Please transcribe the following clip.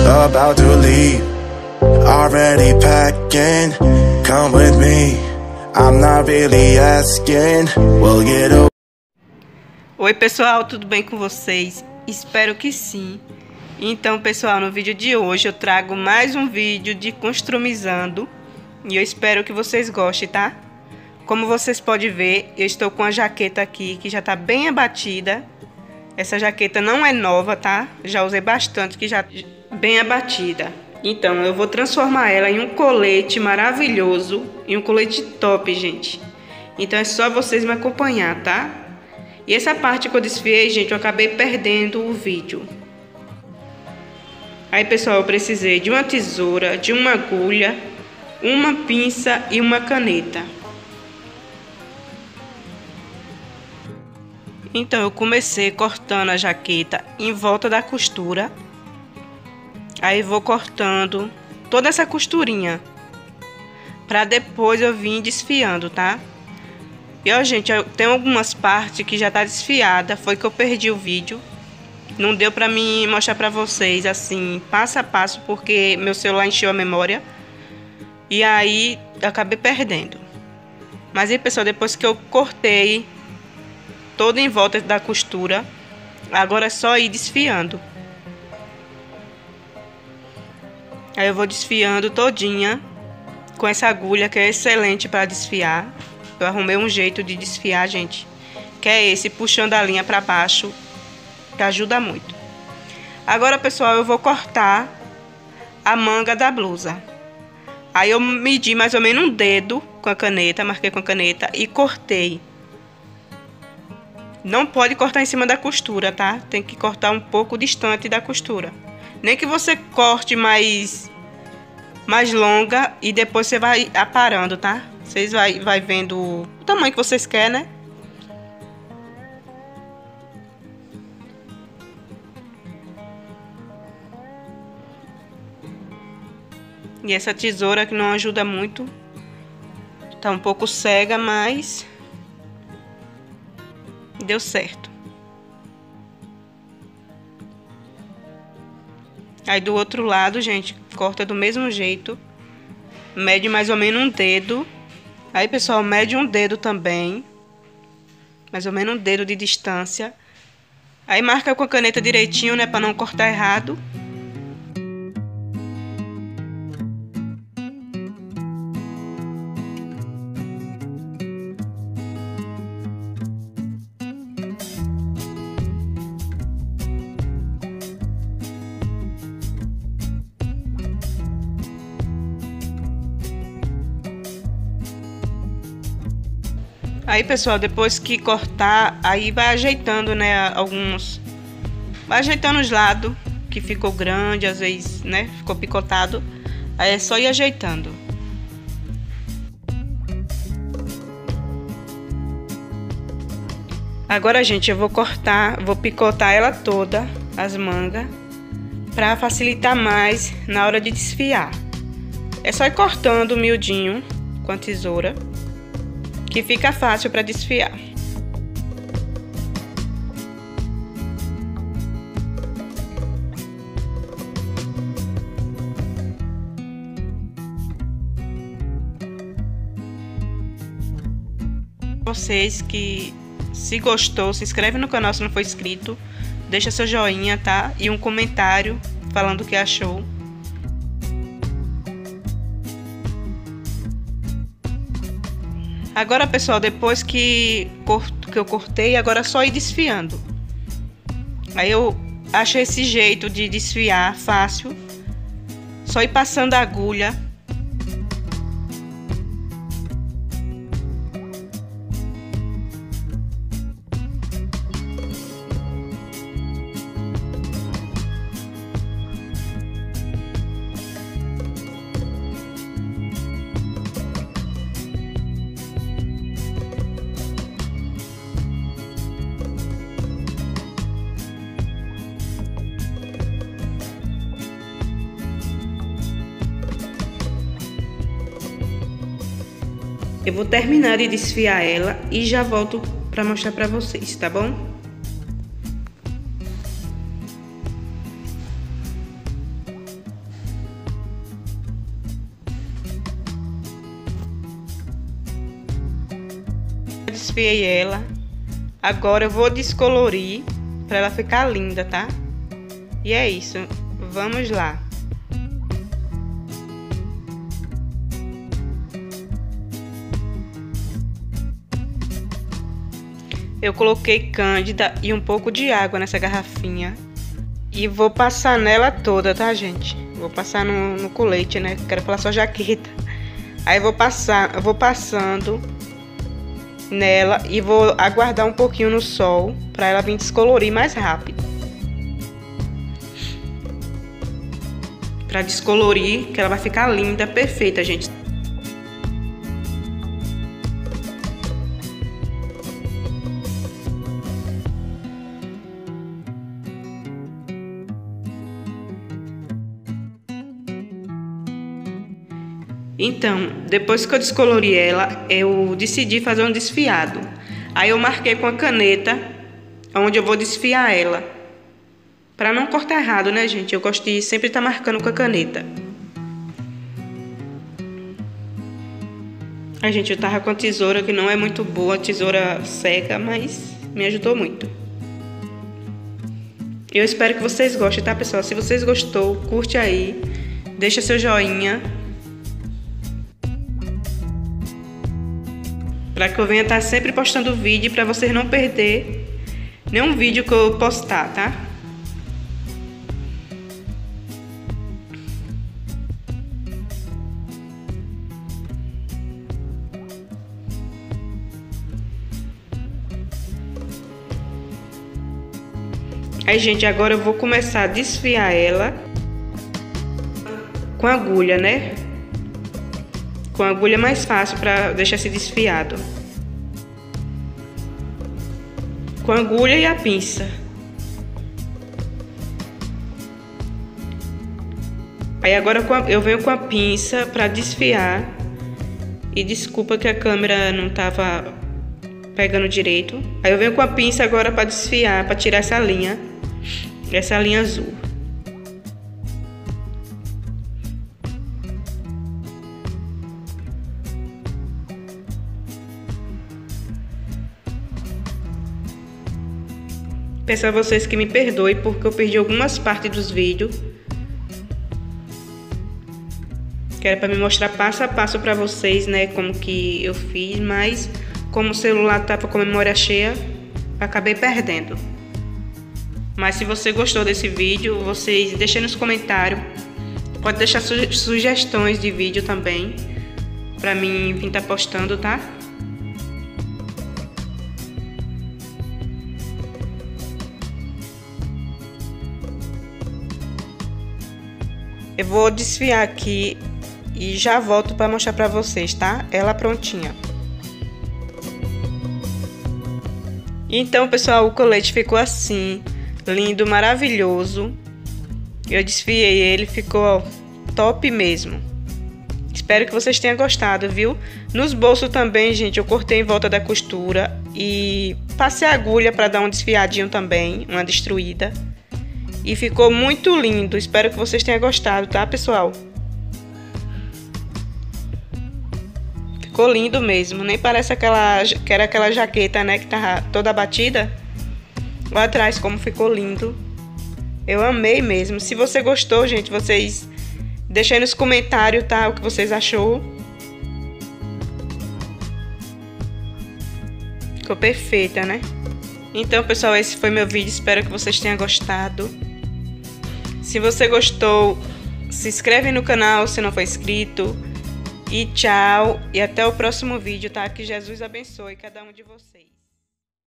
about to leave, already packing. Come with me, I'm not really asking. We'll get over. Oi pessoal, tudo bem com vocês? Espero que sim. Então pessoal, no vídeo de hoje eu trago mais um vídeo de customizando e eu espero que vocês gostem, tá? Como vocês podem ver, eu estou com a jaqueta aqui que já tá bem abatida. Essa jaqueta não é nova, tá? Já usei bastante, que já bem abatida. Então eu vou transformar ela em um colete maravilhoso, em um colete top, gente. Então é só vocês me acompanhar, tá? E essa parte que eu desfiei, gente, eu acabei perdendo o vídeo. Aí, pessoal, eu precisei de uma tesoura, de uma agulha, uma pinça e uma caneta. Então, eu comecei cortando a jaqueta em volta da costura. Aí, vou cortando toda essa costurinha, para depois eu vir desfiando, tá? E, ó, gente, tem algumas partes que já tá desfiada, foi que eu perdi o vídeo. Não deu pra mim mostrar pra vocês, assim, passo a passo, porque meu celular encheu a memória. E aí, eu acabei perdendo. Mas aí, pessoal, depois que eu cortei toda em volta da costura, agora é só ir desfiando. Aí eu vou desfiando todinha com essa agulha que é excelente para desfiar. Eu arrumei um jeito de desfiar, gente, que é esse, puxando a linha para baixo, que ajuda muito. Agora, pessoal, eu vou cortar a manga da blusa. Aí eu medi mais ou menos um dedo com a caneta, marquei com a caneta e cortei. Não pode cortar em cima da costura, tá? Tem que cortar um pouco distante da costura. Nem que você corte mais longa e depois você vai aparando, tá? Vocês vai vendo o tamanho que vocês querem, né? E essa tesoura que não ajuda muito. Tá um pouco cega, mas deu certo. Aí do outro lado, gente, corta do mesmo jeito. Mede mais ou menos um dedo. Aí, pessoal, mede um dedo também. Mais ou menos um dedo de distância. Aí marca com a caneta direitinho, né, para não cortar errado. Aí, pessoal, depois que cortar, aí vai ajeitando, né, vai ajeitando os lados, que ficou grande, às vezes, né, ficou picotado. Aí é só ir ajeitando. Agora, gente, eu vou picotar ela toda, as mangas, pra facilitar mais na hora de desfiar. É só ir cortando miudinho com a tesoura, que fica fácil para desfiar. Vocês que, se gostou, se inscreve no canal se não for inscrito, deixa seu joinha, tá? E um comentário falando o que achou. Agora, pessoal, depois que eu cortei, agora é só ir desfiando. Aí eu achei esse jeito de desfiar fácil. Só ir passando a agulha. Eu vou terminar de desfiar ela e já volto para mostrar para vocês, tá bom? desfiei ela. Agora eu vou descolorir para ela ficar linda, tá? E é isso. Vamos lá. Eu coloquei cândida e um pouco de água nessa garrafinha. E vou passar nela toda, tá, gente? Vou passar no colete, né? Quero falar só jaqueta. Aí eu vou passando nela e vou aguardar um pouquinho no sol para ela vir descolorir mais rápido. Para descolorir, que ela vai ficar linda, perfeita, gente. Então, depois que eu descolori ela, eu decidi fazer um desfiado. Aí eu marquei com a caneta onde eu vou desfiar ela. Para não cortar errado, né, gente? Eu gosto de sempre estar marcando com a caneta. A gente, eu tava com a tesoura que não é muito boa, a tesoura cega, mas me ajudou muito. Eu espero que vocês gostem, tá, pessoal? Se vocês gostou, curte aí, deixa seu joinha. Para que eu venha estar sempre postando vídeo para vocês não perder nenhum vídeo que eu postar, tá? Aí, gente, agora eu vou começar a desfiar ela com agulha, né? Com a agulha é mais fácil para deixar se desfiado. Com a agulha e a pinça. Aí agora eu venho com a pinça para desfiar. E desculpa que a câmera não tava pegando direito. Aí eu venho com a pinça agora para desfiar, para tirar essa linha azul. Peço a vocês que me perdoem porque eu perdi algumas partes dos vídeos. Que era para me mostrar passo a passo para vocês, né, como que eu fiz, mas como o celular tava com a memória cheia, acabei perdendo. Mas se você gostou desse vídeo, vocês deixem nos comentários. Pode deixar sugestões de vídeo também para mim vir estar postando, tá? Eu vou desfiar aqui e já volto para mostrar para vocês, tá? Ela prontinha. Então, pessoal, o colete ficou assim, lindo, maravilhoso. Eu desfiei ele, ficou top mesmo. Espero que vocês tenham gostado, viu? Nos bolsos também, gente, eu cortei em volta da costura e passei a agulha para dar um desfiadinho também, uma destruída. E ficou muito lindo. Espero que vocês tenham gostado, tá, pessoal? Ficou lindo mesmo. Nem parece que era aquela jaqueta, né, que tava toda batida. Lá atrás, como ficou lindo. Eu amei mesmo. Se você gostou, gente, vocês deixem aí nos comentários, tá, o que vocês achou. Ficou perfeita, né? Então, pessoal, esse foi meu vídeo. Espero que vocês tenham gostado. Se você gostou, se inscreve no canal se não for inscrito. E tchau. E até o próximo vídeo, tá? Que Jesus abençoe cada um de vocês.